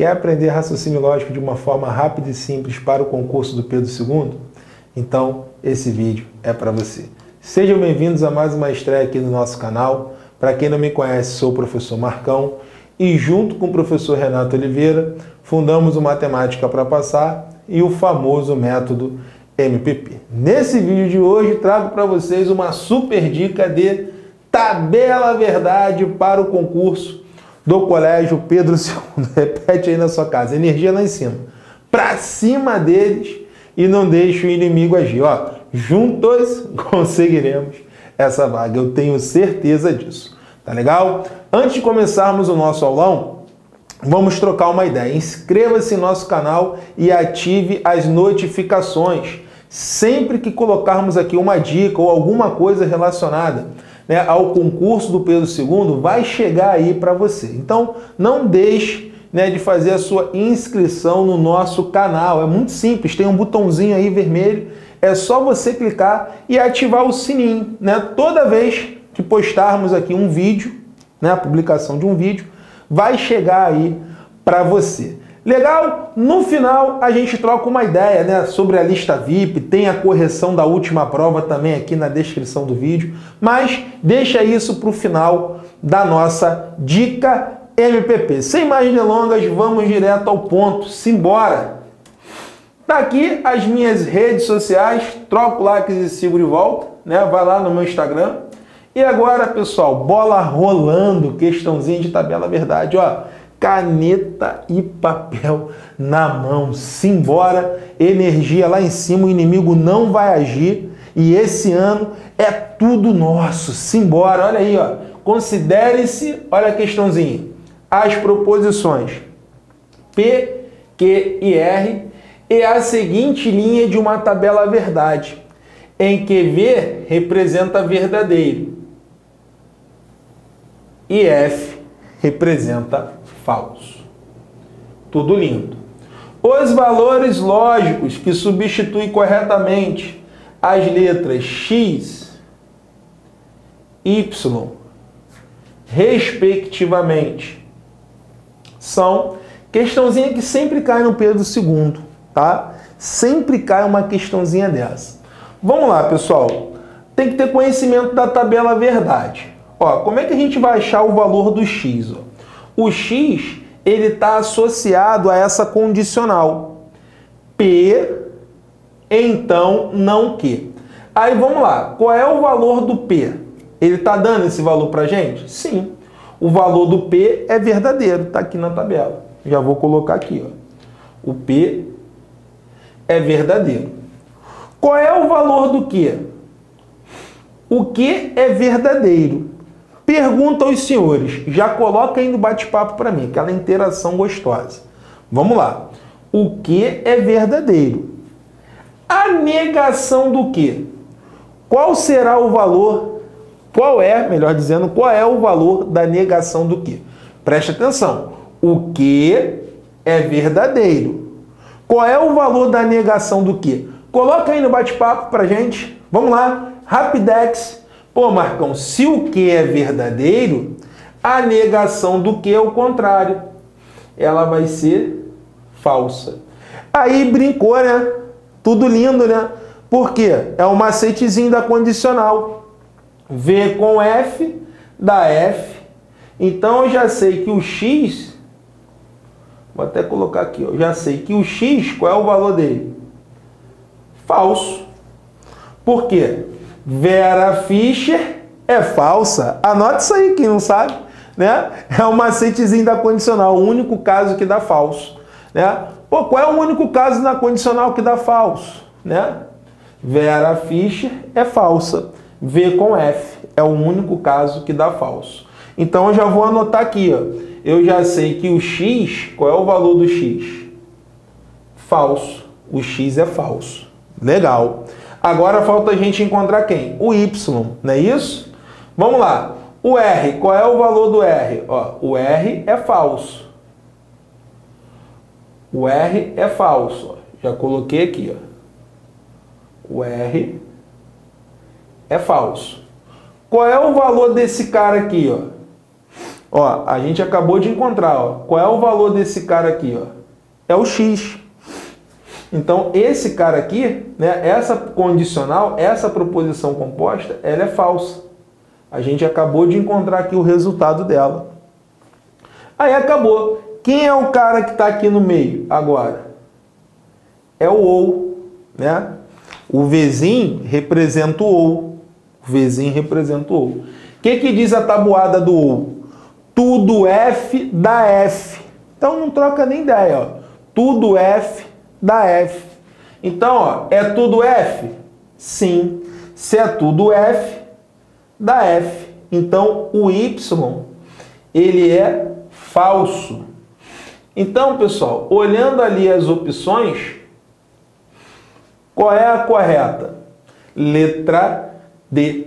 Quer aprender raciocínio lógico de uma forma rápida e simples para o concurso do Pedro II? Então, esse vídeo é para você. Sejam bem-vindos a mais uma estreia aqui no nosso canal. Para quem não me conhece, sou o professor Marcão e junto com o professor Renato Oliveira, fundamos o Matemática para Passar e o famoso método MPP. Nesse vídeo de hoje, trago para vocês uma super dica de tabela verdade para o concurso do Colégio Pedro II. Repete aí na sua casa, energia lá em cima. Para cima deles e não deixe o inimigo agir. Ó, juntos conseguiremos essa vaga, eu tenho certeza disso. Tá legal? Antes de começarmos o nosso aulão, vamos trocar uma ideia. Inscreva-se no nosso canal e ative as notificações. Sempre que colocarmos aqui uma dica ou alguma coisa relacionada, né, ao concurso do Pedro II, vai chegar aí para você. Então, não deixe, né, de fazer a sua inscrição no nosso canal. É muito simples, tem um botãozinho aí vermelho, é só você clicar e ativar o sininho, né? Toda vez que postarmos aqui um vídeo, né, a publicação de um vídeo, vai chegar aí para você. Legal? No final a gente troca uma ideia, né, sobre a lista VIP, tem a correção da última prova também aqui na descrição do vídeo, mas deixa isso para o final da nossa dica MPP. Sem mais delongas, vamos direto ao ponto, simbora! Tá aqui as minhas redes sociais, troco likes e sigo de volta, né, vai lá no meu Instagram. E agora, pessoal, bola rolando, questãozinha de tabela verdade, ó. Caneta e papel na mão. Simbora, energia lá em cima, o inimigo não vai agir. E esse ano é tudo nosso. Simbora, olha aí, ó. Considere-se, olha a questãozinha. As proposições P, Q e R e a seguinte linha de uma tabela verdade, em que V representa verdadeiro e F representa falso. Tudo lindo. Os valores lógicos que substituem corretamente as letras X, Y, respectivamente, são questãozinha que sempre cai no Pedro II, tá? Sempre cai uma questãozinha dessa. Vamos lá, pessoal. Tem que ter conhecimento da tabela verdade. Ó, como é que a gente vai achar o valor do X? Ó? O X, ele está associado a essa condicional. P, então, não Q. Aí, vamos lá. Qual é o valor do P? Ele está dando esse valor para a gente? Sim. O valor do P é verdadeiro. Está aqui na tabela. Já vou colocar aqui. Ó. O P é verdadeiro. Qual é o valor do Q? O Q é verdadeiro. Pergunta aos senhores, já coloca aí no bate-papo para mim, aquela interação gostosa. Vamos lá. O que é verdadeiro? A negação do que? Qual será o valor? Qual é, melhor dizendo, qual é o valor da negação do que? Preste atenção. O que é verdadeiro? Qual é o valor da negação do que? Coloca aí no bate-papo para gente. Vamos lá. Rapidex. Pô, Marcão, se o que é verdadeiro, a negação do que é o contrário. Ela vai ser falsa. Aí brincou, né? Tudo lindo, né? Por quê? É um macetezinho da condicional. V com F dá F. Então eu já sei que o X, vou até colocar aqui, eu já sei que o X, qual é o valor dele? Falso. Por quê? Vera Fischer é falsa. Anote isso aí, quem não sabe, né? É um macetezinho da condicional, o único caso que dá falso, né? Pô, qual é o único caso na condicional que dá falso, né? Vera Fischer é falsa. V com F é o único caso que dá falso. Então eu já vou anotar aqui, ó. Eu já sei que o X, qual é o valor do X? Falso. O X é falso. Legal. Agora falta a gente encontrar quem? O Y, não é isso? Vamos lá. O R, qual é o valor do R? Ó, o R é falso. O R é falso. Ó. Já coloquei aqui. Ó. O R é falso. Qual é o valor desse cara aqui? Ó? Ó, a gente acabou de encontrar, ó, qual é o valor desse cara aqui, ó? É o X. Então, esse cara aqui, né, essa condicional, essa proposição composta, ela é falsa. A gente acabou de encontrar aqui o resultado dela. Aí acabou. Quem é o cara que está aqui no meio agora? É o ou, né? O Vzinho representa o ou. O Vzinho representa o ou. O que diz a tabuada do ou? Tudo F dá F. Então não troca nem ideia, ó. Tudo F dá F. Então, ó, é tudo F? Sim. Se é tudo F, dá F. Então, o Y, ele é falso. Então, pessoal, olhando ali as opções, qual é a correta? Letra D.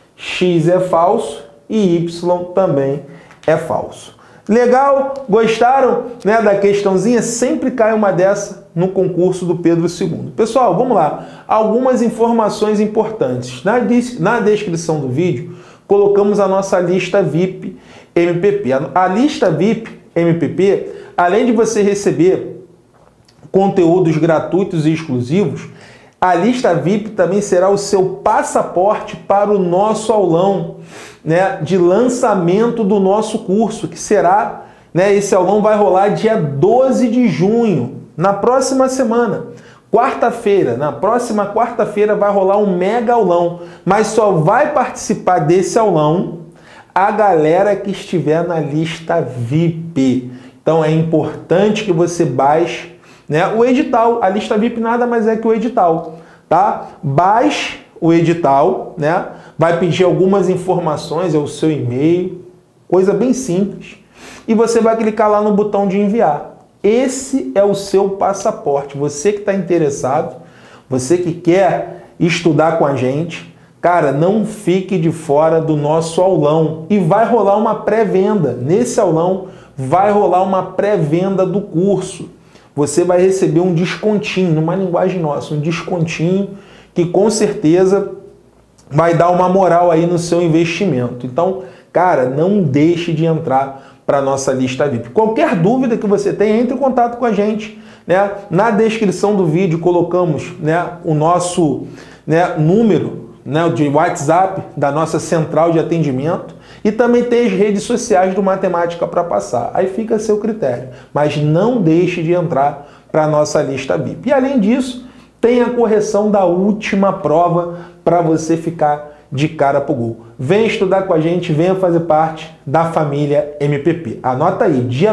X é falso e Y também é falso. Legal? Gostaram, né, da questãozinha? Sempre cai uma dessa no concurso do Pedro II. Pessoal, vamos lá. Algumas informações importantes. Na descrição do vídeo, colocamos a nossa lista VIP MPP. A lista VIP MPP, além de você receber conteúdos gratuitos e exclusivos, a lista VIP também será o seu passaporte para o nosso aulão, né, de lançamento do nosso curso, que será, né, esse aulão vai rolar dia 12 de junho, na próxima semana. Quarta-feira, na próxima quarta-feira vai rolar um mega aulão, mas só vai participar desse aulão a galera que estiver na lista VIP. Então é importante que você baixe, né, o edital. A lista VIP nada mais é que o edital, tá? Baixe o edital, né? Vai pedir algumas informações, é o seu e-mail, coisa bem simples. E você vai clicar lá no botão de enviar. Esse é o seu passaporte. Você que está interessado, você que quer estudar com a gente, cara, não fique de fora do nosso aulão. E vai rolar uma pré-venda. Nesse aulão vai rolar uma pré-venda do curso. Você vai receber um descontinho, numa linguagem nossa, um descontinho que com certeza vai dar uma moral aí no seu investimento. Então, cara, não deixe de entrar para a nossa lista VIP. Qualquer dúvida que você tenha, entre em contato com a gente, né? Na descrição do vídeo colocamos, né, o nosso, né, número, né, de WhatsApp da nossa central de atendimento e também tem as redes sociais do Matemática para Passar. Aí fica a seu critério, mas não deixe de entrar para a nossa lista VIP. E além disso, tem a correção da última prova para você ficar de cara pro gol. Venha estudar com a gente, venha fazer parte da família MPP. Anota aí, dia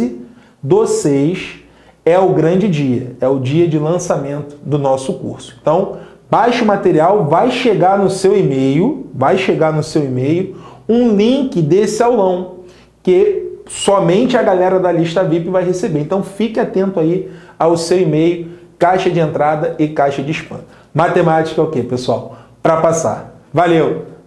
12/6 é o grande dia, é o dia de lançamento do nosso curso. Então, baixe o material, vai chegar no seu e-mail, um link desse aulão, que somente a galera da lista VIP vai receber. Então, fique atento aí ao seu e-mail, caixa de entrada e caixa de spam. Matemática é o quê, pessoal? Para passar. Valeu!